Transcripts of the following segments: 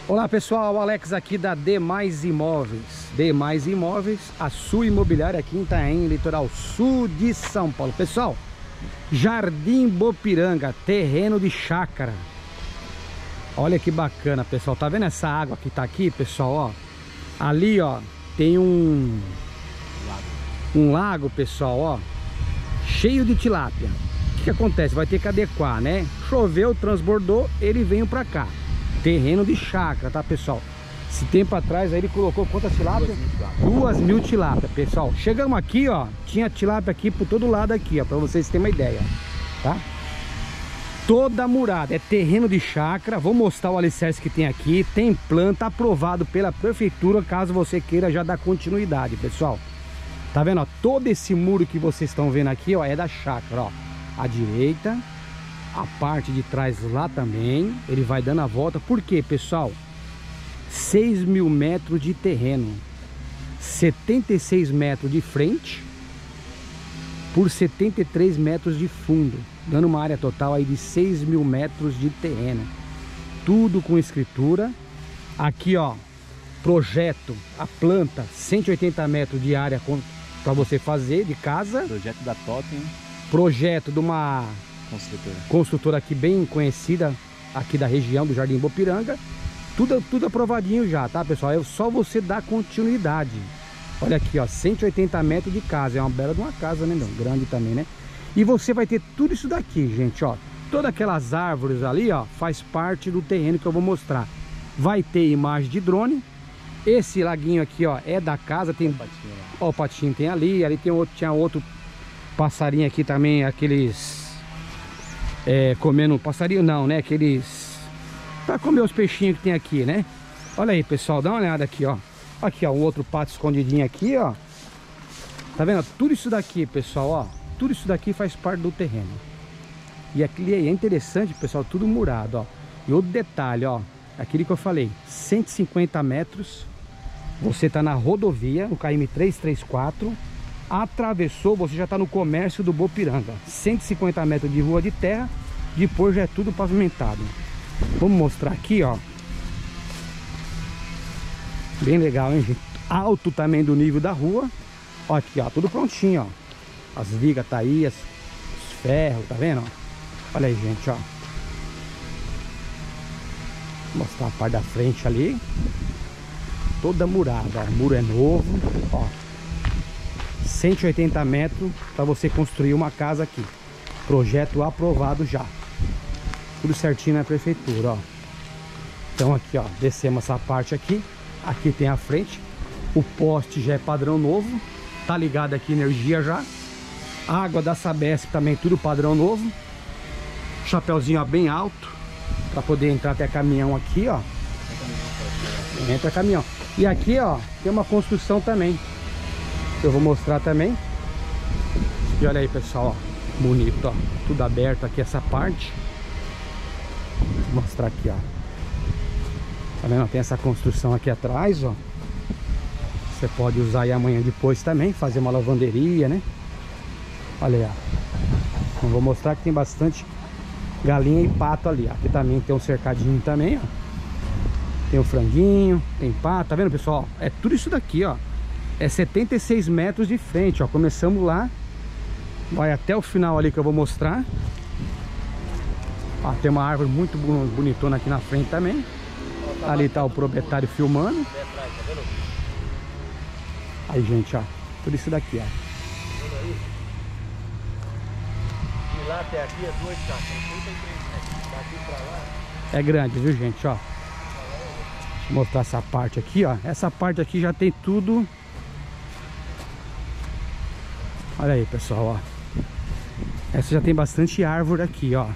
Olá pessoal, Alex aqui da Demais Imóveis. Demais Imóveis, a sua imobiliária aqui em Itaém, litoral sul de São Paulo. Pessoal, Jardim Bopiranga, terreno de chácara. Olha que bacana, pessoal. Tá vendo essa água que tá aqui, pessoal? Ó, ali, ó, tem um lago, pessoal, ó, cheio de tilápia. O que acontece? Vai ter que adequar, né? Choveu, transbordou, ele veio pra cá. Terreno de chácara, tá, pessoal? Esse tempo atrás aí ele colocou quantas tilápias? 2.000 tilápia, pessoal. Chegamos aqui, ó, tinha tilápia aqui por todo lado aqui, ó, pra vocês terem uma ideia, tá? Toda murada, é terreno de chácara. Vou mostrar o alicerce que tem aqui. Tem planta, aprovado pela prefeitura, caso você queira já dar continuidade, pessoal. Tá vendo, ó? Todo esse muro que vocês estão vendo aqui, ó, é da chácara, ó. À direita, a parte de trás lá também, ele vai dando a volta. Por quê, pessoal? 6.000 metros de terreno, 76 metros de frente por 73 metros de fundo, dando uma área total aí de 6.000 metros de terreno. Tudo com escritura. Aqui, ó, projeto, a planta, 180 metros de área para você fazer de casa. Projeto da Totem. Projeto de uma construtora aqui bem conhecida aqui da região do Jardim Bopiranga. Tudo aprovadinho já, tá, pessoal? É só você dar continuidade. Olha aqui, ó, 180 metros de casa. É uma bela de uma casa, né, meu? Grande também, né? E você vai ter tudo isso daqui, gente, ó. Todas aquelas árvores ali, ó, faz parte do terreno que eu vou mostrar. Vai ter imagem de drone. Esse laguinho aqui, ó, é da casa. Tem, ó, o patinho tem ali. Ali tem outro, tinha outro passarinho aqui também, aqueles... comendo passarinho não, né? Aqueles para comer os peixinhos que tem aqui, né? Olha aí, pessoal, dá uma olhada aqui, ó. Aqui, ó, um outro pato escondidinho aqui, ó. Tá vendo? Tudo isso daqui, pessoal, ó. Tudo isso daqui faz parte do terreno. E aqui é interessante, pessoal, tudo murado, ó. E outro detalhe, ó, aquele que eu falei, 150 metros. Você tá na rodovia, no KM 334. Atravessou, você já está no comércio do Bopiranga. 150 metros de rua de terra. Depois já é tudo pavimentado. Vamos mostrar aqui, ó. Bem legal, hein, gente? Alto também do nível da rua. Ó, aqui, ó, tudo prontinho, ó. As vigas tá aí, os ferros, tá vendo? Olha aí, gente, ó. Vou mostrar a parte da frente ali. Toda murada, ó. O muro é novo, ó. 180 metros para você construir uma casa aqui. Projeto aprovado já. Tudo certinho na prefeitura, ó. Então aqui, ó, descemos essa parte aqui. Aqui tem a frente. O poste já é padrão novo. Tá ligado aqui energia já. Água da Sabesp também, tudo padrão novo. Chapeuzinho, ó, bem alto para poder entrar até caminhão aqui, ó. Entra caminhão. E aqui, ó, tem uma construção também. Eu vou mostrar também. E olha aí, pessoal, ó, bonito, ó, tudo aberto aqui essa parte. Vou mostrar aqui, ó. Tá vendo? Tem essa construção aqui atrás, ó. Você pode usar aí amanhã depois também, fazer uma lavanderia, né? Olha aí, ó. Então, vou mostrar que tem bastante galinha e pato ali, ó. Aqui também tem um cercadinho também, ó. Tem o franguinho, tem pato, tá vendo, pessoal? É tudo isso daqui, ó. É 76 metros de frente, ó. Começamos lá, vai até o final ali que eu vou mostrar. Ó, tem uma árvore muito bonitona aqui na frente também. Ali tá o proprietário filmando. Aí, gente, ó, tudo isso daqui, ó. De lá até aqui é 2 casas, 33 metros. Daqui pra lá é grande, viu, gente, ó. Vou mostrar essa parte aqui, ó. Essa parte aqui já tem tudo. Olha aí, pessoal, ó. Essa já tem bastante árvore aqui, ó.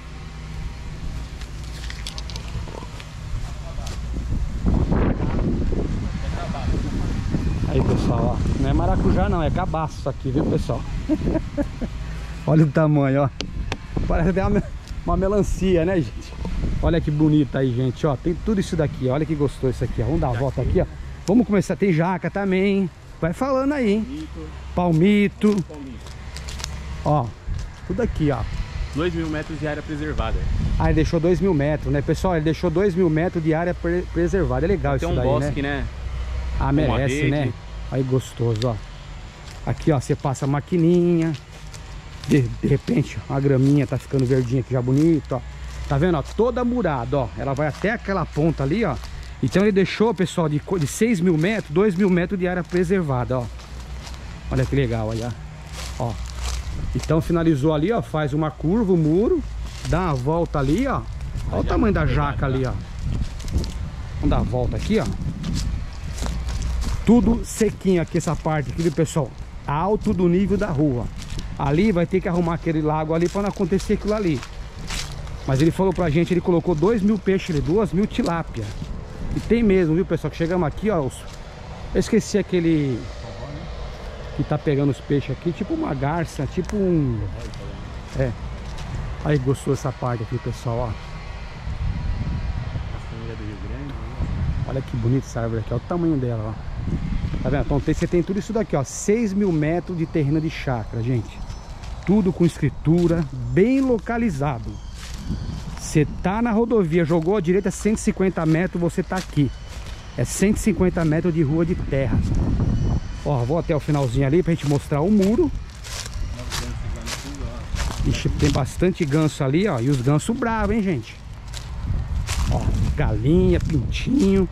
Aí, pessoal, ó. Não é maracujá não, é cabaço isso aqui, viu, pessoal? Olha o tamanho, ó. Parece até uma melancia, né, gente? Olha que bonita aí, gente, ó. Tem tudo isso daqui, ó. Olha que gostoso isso aqui, ó. Vamos dar a volta aqui, ó. Vamos começar. Tem jaca também. Vai falando aí, hein? Palmito. Ó, tudo aqui, ó. 2.000 metros de área preservada. Ah, ele deixou 2.000 metros, né? Pessoal, ele deixou 2.000 metros de área preservada. É legal Tem isso um daí, bosque, né? Ah, merece, né? Aí, gostoso, ó. Aqui, ó, você passa a maquininha. De repente, a graminha tá ficando verdinha aqui já bonito, ó. Tá vendo, ó? Toda murada, ó. Ela vai até aquela ponta ali, ó. Então ele deixou, pessoal, de 6.000 metros, 2.000 metros de área preservada, ó. Olha que legal aí, ó. Então finalizou ali, ó. Faz uma curva, o muro. Dá uma volta ali, ó. Olha o tamanho da jaca ali, ó. Vamos dar a volta aqui, ó. Tudo sequinho aqui, essa parte aqui, viu, pessoal? Alto do nível da rua. Ali vai ter que arrumar aquele lago ali para não acontecer aquilo ali. Mas ele falou pra gente, ele colocou 2.000 peixes ali, 2.000 tilápia. E tem mesmo, viu, pessoal? Que chegamos aqui, ó. Eu esqueci aquele que tá pegando os peixes aqui, tipo uma garça, tipo um... É. Aí gostou dessa parte aqui, pessoal, ó. Olha que bonita essa árvore aqui, ó, o tamanho dela, ó. Tá vendo? Então você tem tudo isso daqui, ó. 6.000 metros de terreno de chácara, gente. Tudo com escritura, bem localizado. Você tá na rodovia, jogou à direita 150 metros, você tá aqui. É 150 metros de rua de terra. Ó, vou até o finalzinho ali pra gente mostrar o muro. Ixi, tem bastante ganso ali, ó. E os gansos bravos, hein, gente. Ó, galinha, pintinho.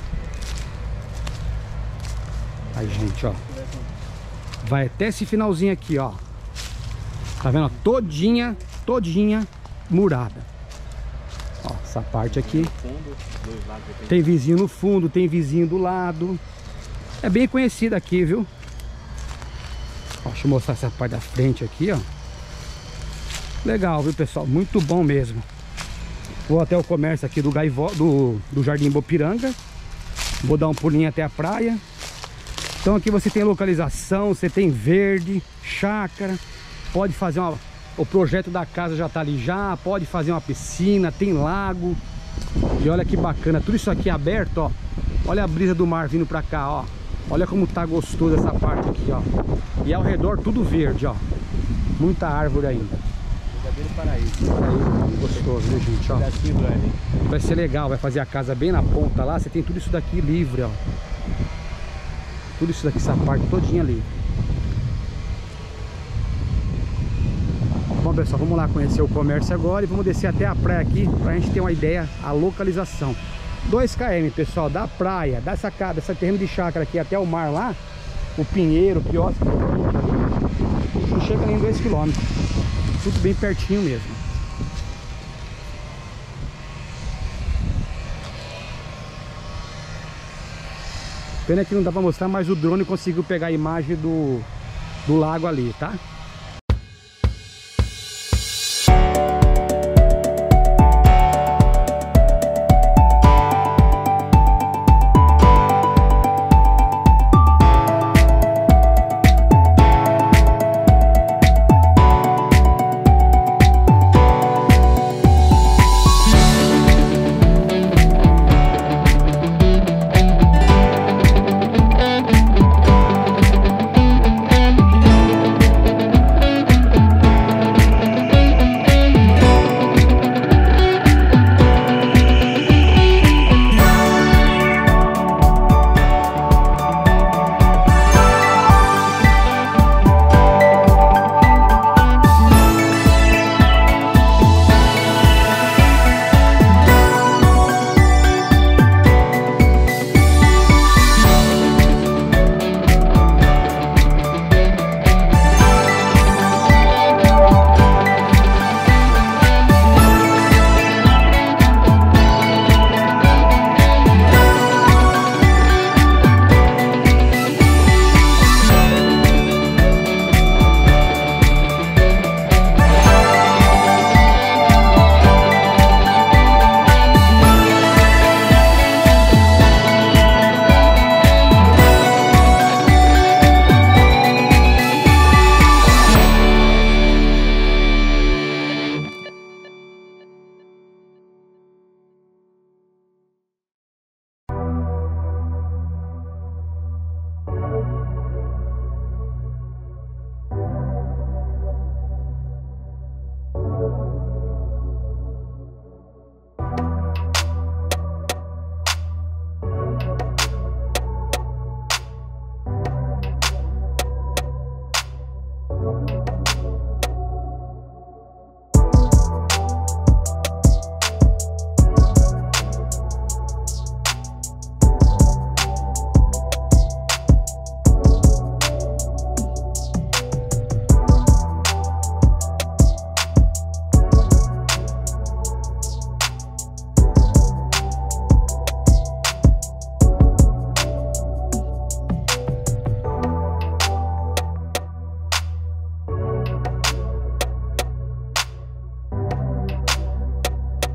Aí, gente, ó. Vai até esse finalzinho aqui, ó. Tá vendo? Todinha murada. Ó, essa parte aqui. Tem vizinho no fundo, tem vizinho do lado. É bem conhecida aqui, viu? Ó, deixa eu mostrar essa parte da frente aqui, ó. Legal, viu, pessoal? Muito bom mesmo. Vou até o comércio aqui do do Jardim Bopiranga. Vou dar um pulinho até a praia. Então aqui você tem localização, você tem verde, chácara. Pode fazer o projeto da casa já tá ali já. Pode fazer uma piscina, tem lago. E olha que bacana, tudo isso aqui aberto, ó. Olha a brisa do mar vindo pra cá, ó. Olha como tá gostoso essa parte aqui, ó. E ao redor tudo verde, ó. Muita árvore ainda. Verdadeiro paraíso. Paraíso, gostoso, viu, gente, ó. Vai ser legal, vai fazer a casa bem na ponta lá. Você tem tudo isso daqui livre, ó. Tudo isso daqui, essa parte todinha livre. Bom, pessoal, vamos lá conhecer o comércio agora e vamos descer até a praia aqui pra gente ter uma ideia, a localização. 2 km, pessoal, da praia, dessa terreno de chácara aqui até o mar lá, o Pinheiro, o quiosque, não chega nem 2 km. Tudo bem pertinho mesmo. Pena que não dá pra mostrar, mas o drone conseguiu pegar a imagem do lago ali, tá?